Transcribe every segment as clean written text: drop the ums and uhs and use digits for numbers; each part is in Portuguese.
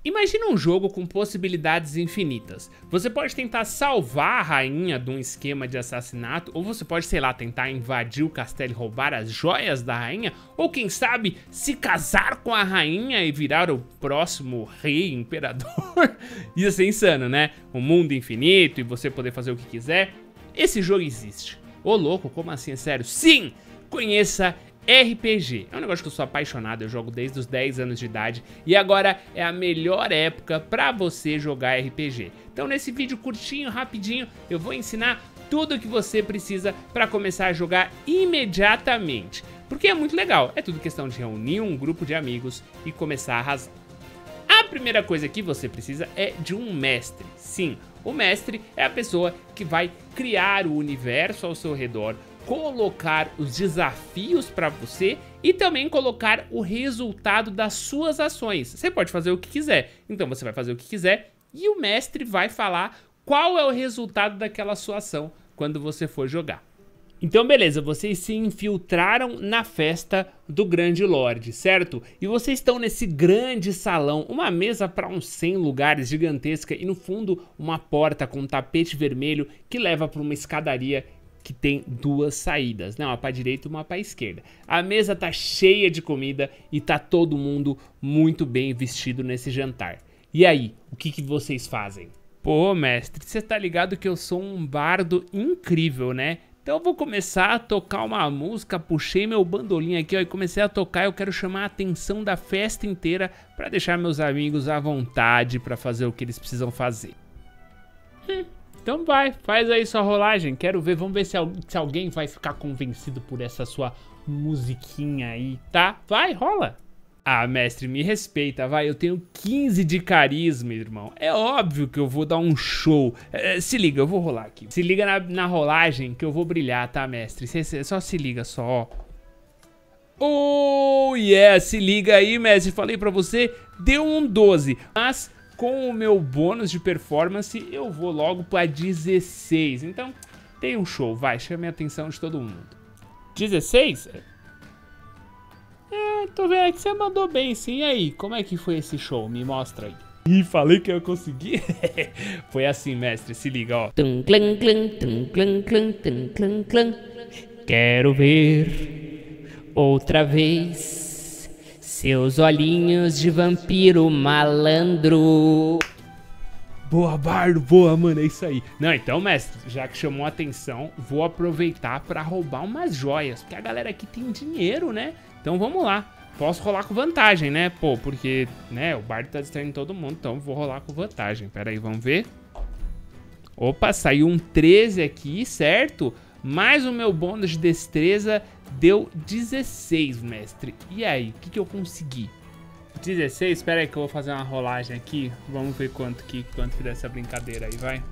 Imagina um jogo com possibilidades infinitas. Você pode tentar salvar a rainha de um esquema de assassinato, ou você pode, sei lá, tentar invadir o castelo e roubar as joias da rainha, ou quem sabe, se casar com a rainha e virar o próximo rei, imperador. Ia ser insano, né? Um mundo infinito e você poder fazer o que quiser. Esse jogo existe. Ô louco, como assim? É sério? Sim! Conheça RPG. É um negócio que eu sou apaixonado, eu jogo desde os 10 anos de idade e agora é a melhor época pra você jogar RPG. Então nesse vídeo curtinho, rapidinho, eu vou ensinar tudo o que você precisa pra começar a jogar imediatamente. Porque é muito legal, é tudo questão de reunir um grupo de amigos e começar a arrasar. A primeira coisa que você precisa é de um mestre. Sim, o mestre é a pessoa que vai criar o universo ao seu redor, colocar os desafios para você e também colocar o resultado das suas ações. Você pode fazer o que quiser, então você vai fazer o que quiser e o mestre vai falar qual é o resultado daquela sua ação quando você for jogar. Então beleza, vocês se infiltraram na festa do Grande Lorde, certo? E vocês estão nesse grande salão, uma mesa para uns 100 lugares gigantesca e no fundo uma porta com um tapete vermelho que leva para uma escadaria que tem duas saídas, né? Uma para direita e uma para esquerda. A mesa tá cheia de comida e tá todo mundo muito bem vestido nesse jantar. E aí, o que vocês fazem? Pô, mestre, você tá ligado que eu sou um bardo incrível, né? Então eu vou começar a tocar uma música, puxei meu bandolim aqui ó, e comecei a tocar. Eu quero chamar a atenção da festa inteira para deixar meus amigos à vontade para fazer o que eles precisam fazer. Então vai, faz aí sua rolagem, quero ver, vamos ver se alguém vai ficar convencido por essa sua musiquinha aí, tá? Vai, rola! Ah, mestre, me respeita, vai, eu tenho 15 de carisma, irmão. É óbvio que eu vou dar um show. Se liga, eu vou rolar aqui. Se liga na rolagem que eu vou brilhar, tá, mestre? Só se liga só, ó. Oh, yeah, se liga aí, mestre, falei pra você, deu um 12, mas com o meu bônus de performance, eu vou logo pra 16. Então, tem um show, vai, chame a atenção de todo mundo. 16? Tô vendo que você mandou bem, sim. E aí, como é que foi esse show? Me mostra aí. Ih, falei que eu consegui. Foi assim, mestre, se liga, ó. Quero ver outra vez seus olhinhos de vampiro malandro. Boa, bardo, boa, mano, é isso aí. Não, então, mestre, já que chamou a atenção, vou aproveitar pra roubar umas joias, porque a galera aqui tem dinheiro, né? Então vamos lá. Posso rolar com vantagem, né? Pô, porque, né, o bardo tá distraindo todo mundo, então vou rolar com vantagem. Pera aí, vamos ver. Opa, saiu um 13 aqui, certo? Mais o meu bônus de destreza deu 16, mestre. E aí, o que eu consegui? 16? Espera aí que eu vou fazer uma rolagem aqui. Vamos ver quanto que dá essa brincadeira aí, vai.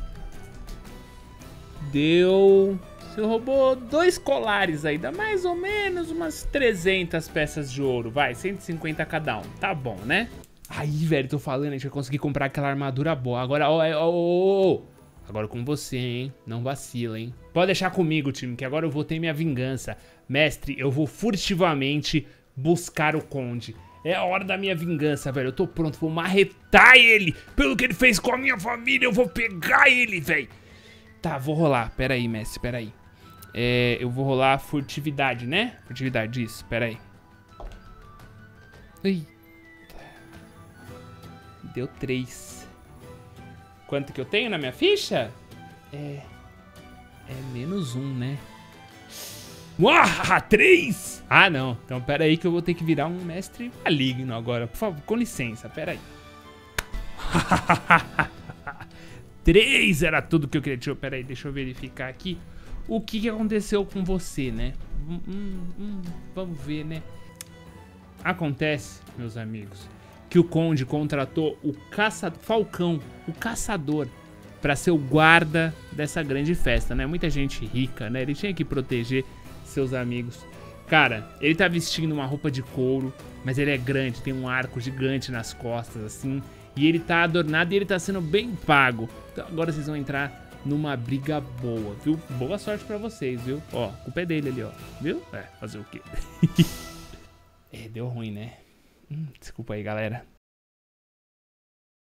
Deu... Você roubou 2 colares aí, dá mais ou menos umas 300 peças de ouro, vai, 150 cada um, tá bom, né? Aí, velho, tô falando, a gente vai conseguir comprar aquela armadura boa. Agora, agora com você, hein? Não vacila, hein? Pode deixar comigo, time, que agora eu vou ter minha vingança. Mestre, eu vou furtivamente buscar o conde. É a hora da minha vingança, velho. Eu tô pronto, vou marretar ele. Pelo que ele fez com a minha família, eu vou pegar ele, velho. Tá, vou rolar. Pera aí, mestre, pera aí. Eu vou rolar furtividade, né? Furtividade, isso, pera aí. Eita. Deu 3. Quanto que eu tenho na minha ficha? É menos 1, né? Uau, 3! Ah, não. Então, pera aí que eu vou ter que virar um mestre maligno agora. Por favor, com licença, pera aí. 3 era tudo que eu queria. Pera aí, deixa eu verificar aqui. O que aconteceu com você, né? Vamos ver, né? Acontece, meus amigos, que o conde contratou o Falcão, o caçador, para ser o guarda dessa grande festa, né? Muita gente rica, né? Ele tinha que proteger seus amigos. Cara, ele tá vestindo uma roupa de couro, mas ele é grande, tem um arco gigante nas costas, assim. E ele tá adornado e ele tá sendo bem pago. Então agora vocês vão entrar numa briga boa, viu? Boa sorte pra vocês, viu? Ó, a culpa é dele ali, ó. Viu? Fazer o quê? Deu ruim, né? Desculpa aí, galera.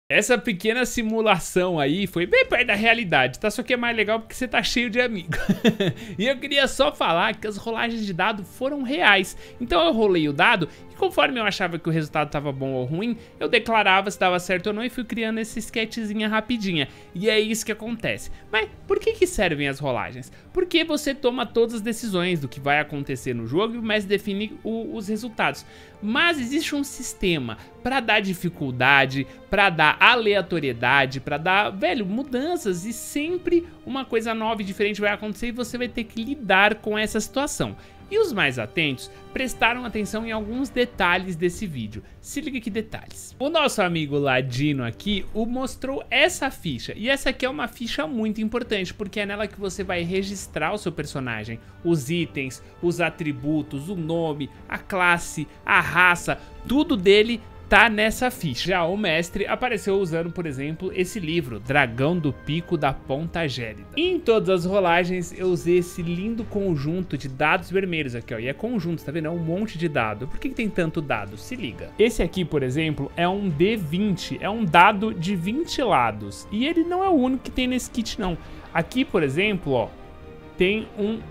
Essa pequena simulação aí foi bem perto da realidade, tá? Só que é mais legal porque você tá cheio de amigos. E eu queria só falar que as rolagens de dado foram reais. Então eu rolei o dado e conforme eu achava que o resultado tava bom ou ruim, eu declarava se dava certo ou não e fui criando essa sketchzinha rapidinha. E é isso que acontece. Mas por que servem as rolagens? Porque você toma todas as decisões do que vai acontecer no jogo e o mestre define os resultados. Mas existe um sistema para dar dificuldade, para dar aleatoriedade, para dar, velho, mudanças, e sempre uma coisa nova e diferente vai acontecer e você vai ter que lidar com essa situação. E os mais atentos prestaram atenção em alguns detalhes desse vídeo. Se liga que detalhes. O nosso amigo Ladino aqui mostrou essa ficha. E essa aqui é uma ficha muito importante, porque é nela que você vai registrar o seu personagem. Os itens, os atributos, o nome, a classe, a raça, tudo dele tá nessa ficha. Já o mestre apareceu usando, por exemplo, esse livro, Dragão do Pico da Ponta Gélida. E em todas as rolagens eu usei esse lindo conjunto de dados vermelhos aqui, ó. E é conjunto, tá vendo? É um monte de dado. Por que tem tanto dado? Se liga. Esse aqui, por exemplo, é um D20. É um dado de 20 lados. E ele não é o único que tem nesse kit, não. Aqui, por exemplo, ó, tem um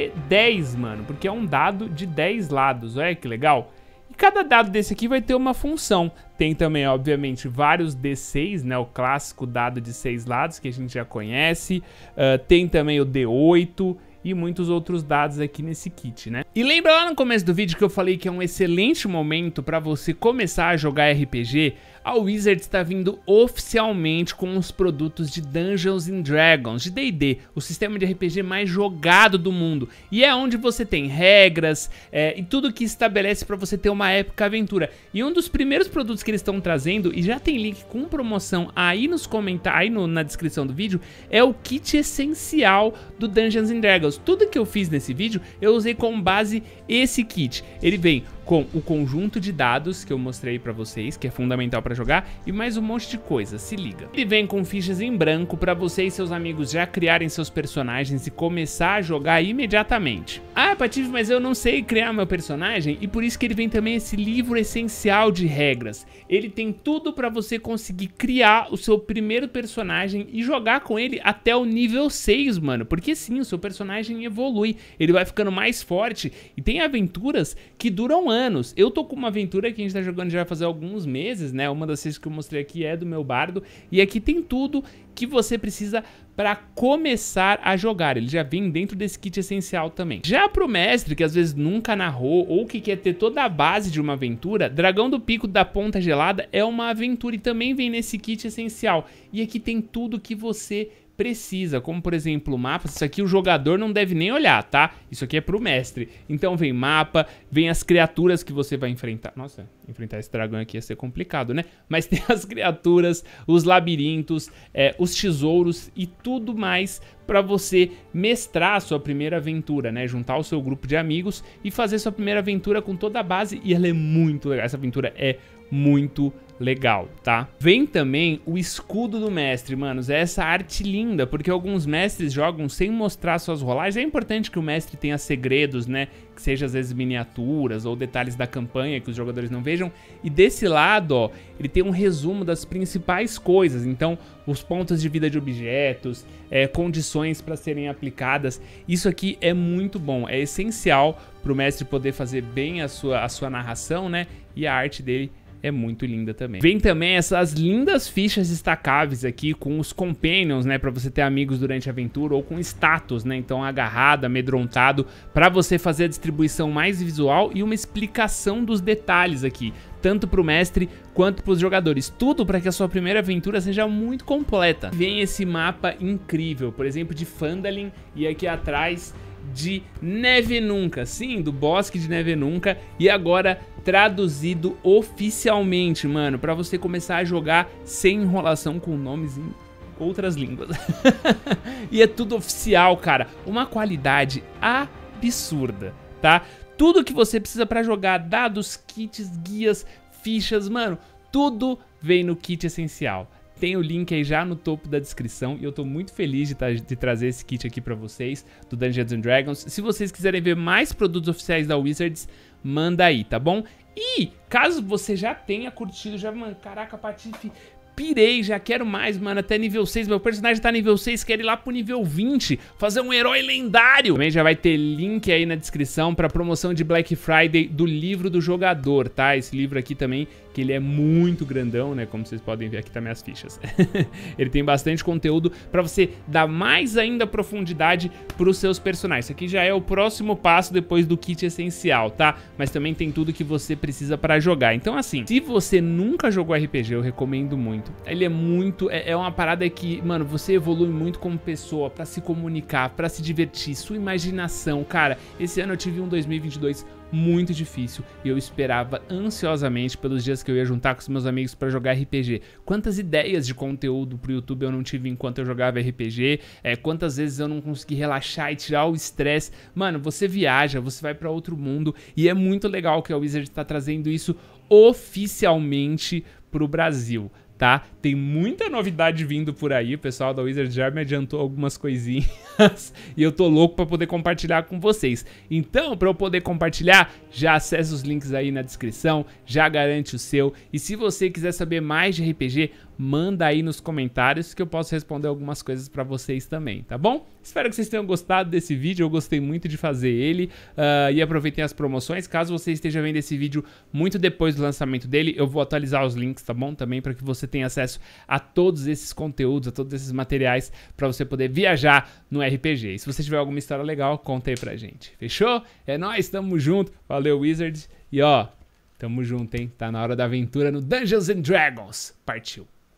D10, mano. Porque é um dado de 10 lados. Olha que legal. Cada dado desse aqui vai ter uma função. Tem também, obviamente, vários D6, né? O clássico dado de 6 lados que a gente já conhece. Tem também o D8 e muitos outros dados aqui nesse kit, né? E lembra lá no começo do vídeo que eu falei que é um excelente momento para você começar a jogar RPG? A Wizards está vindo oficialmente com os produtos de Dungeons & Dragons, de D&D, o sistema de RPG mais jogado do mundo. E é onde você tem regras e tudo que estabelece para você ter uma épica aventura. E um dos primeiros produtos que eles estão trazendo, e já tem link com promoção aí nos comentários, aí na descrição do vídeo, é o kit essencial do Dungeons & Dragons. Tudo que eu fiz nesse vídeo, eu usei como base esse kit. Ele vem com o conjunto de dados que eu mostrei pra vocês, que é fundamental pra jogar, e mais um monte de coisa, se liga. Ele vem com fichas em branco pra você e seus amigos já criarem seus personagens e começar a jogar imediatamente. Ah, Patife, mas eu não sei criar meu personagem, e por isso que ele vem também esse livro essencial de regras. Ele tem tudo pra você conseguir criar o seu primeiro personagem e jogar com ele até o nível 6, mano, porque sim, o seu personagem evolui, ele vai ficando mais forte, e tem aventuras que duram anos. Eu tô com uma aventura que a gente tá jogando já vai fazer alguns meses, né? Uma das coisas que eu mostrei aqui é do meu bardo. E aqui tem tudo que você precisa para começar a jogar. Ele já vem dentro desse kit essencial também. Já pro mestre, que às vezes nunca narrou ou que quer ter toda a base de uma aventura, Dragão do Pico da Ponta Gelada é uma aventura e também vem nesse kit essencial. E aqui tem tudo que você precisa, como por exemplo mapas. Isso aqui o jogador não deve nem olhar, tá? Isso aqui é pro mestre. Então vem mapa, vem as criaturas que você vai enfrentar. Nossa, enfrentar esse dragão aqui ia ser complicado, né? Mas tem as criaturas, os labirintos, os tesouros e tudo mais pra você mestrar a sua primeira aventura, né? Juntar o seu grupo de amigos e fazer sua primeira aventura com toda a base. E ela é muito legal, essa aventura é muito legal, tá? Vem também o escudo do mestre, manos. É essa arte linda, porque alguns mestres jogam sem mostrar suas rolagens. É importante que o mestre tenha segredos, né? Que seja às vezes miniaturas ou detalhes da campanha que os jogadores não vejam. E desse lado, ó, ele tem um resumo das principais coisas. Então, os pontos de vida de objetos, condições para serem aplicadas. Isso aqui é muito bom, é essencial para o mestre poder fazer bem a sua narração, né? E a arte dele é muito linda também. Vem também essas lindas fichas destacáveis aqui com os companions, né, para você ter amigos durante a aventura, ou com status, né, então agarrado, amedrontado, para você fazer a distribuição mais visual e uma explicação dos detalhes aqui, tanto para o mestre quanto para os jogadores, tudo para que a sua primeira aventura seja muito completa. Vem esse mapa incrível, por exemplo, de Phandalin, e aqui atrás de Nevenunca, sim, do Bosque de Nevenunca, e agora traduzido oficialmente, mano, pra você começar a jogar sem enrolação com nomes em outras línguas. E é tudo oficial, cara, uma qualidade absurda, tá? Tudo que você precisa pra jogar, dados, kits, guias, fichas, mano, tudo vem no kit essencial. Tem o link aí já no topo da descrição e eu tô muito feliz de trazer esse kit aqui pra vocês, do Dungeons & Dragons. Se vocês quiserem ver mais produtos oficiais da Wizards, manda aí, tá bom? E caso você já tenha curtido, mano, caraca, Patife, pirei, já quero mais, mano, até nível 6, meu personagem tá nível 6, quero ir lá pro nível 20, fazer um herói lendário. Também já vai ter link aí na descrição pra promoção de Black Friday do livro do jogador, tá? Esse livro aqui também, que ele é muito grandão, né, como vocês podem ver aqui tá minhas fichas. Ele tem bastante conteúdo pra você dar mais ainda profundidade pros seus personagens. Isso aqui já é o próximo passo depois do kit essencial, tá? Mas também tem tudo que você precisa pra jogar. Então assim, se você nunca jogou RPG, eu recomendo muito. Ele é muito, é uma parada que, mano, você evolui muito como pessoa, pra se comunicar, pra se divertir, sua imaginação. Cara, esse ano eu tive um 2022 muito difícil e eu esperava ansiosamente pelos dias que eu ia juntar com os meus amigos pra jogar RPG. Quantas ideias de conteúdo pro YouTube eu não tive enquanto eu jogava RPG, quantas vezes eu não consegui relaxar e tirar o estresse. Mano, você viaja, você vai pra outro mundo e é muito legal que a Wizard tá trazendo isso oficialmente pro Brasil, tá? Tem muita novidade vindo por aí, o pessoal da Wizard já me adiantou algumas coisinhas e eu tô louco pra poder compartilhar com vocês. Então, pra eu poder compartilhar, já acessa os links aí na descrição, já garante o seu. E se você quiser saber mais de RPG, manda aí nos comentários que eu posso responder algumas coisas pra vocês também, tá bom? Espero que vocês tenham gostado desse vídeo, eu gostei muito de fazer ele e aproveitem as promoções. Caso você esteja vendo esse vídeo muito depois do lançamento dele, eu vou atualizar os links, tá bom? Também para que você tenha acesso a todos esses conteúdos, a todos esses materiais pra você poder viajar no RPG. E se você tiver alguma história legal, conta aí pra gente. Fechou? É nóis, tamo junto. Valeu, Wizards. E ó, tamo junto, hein? Tá na hora da aventura no Dungeons and Dragons. Partiu.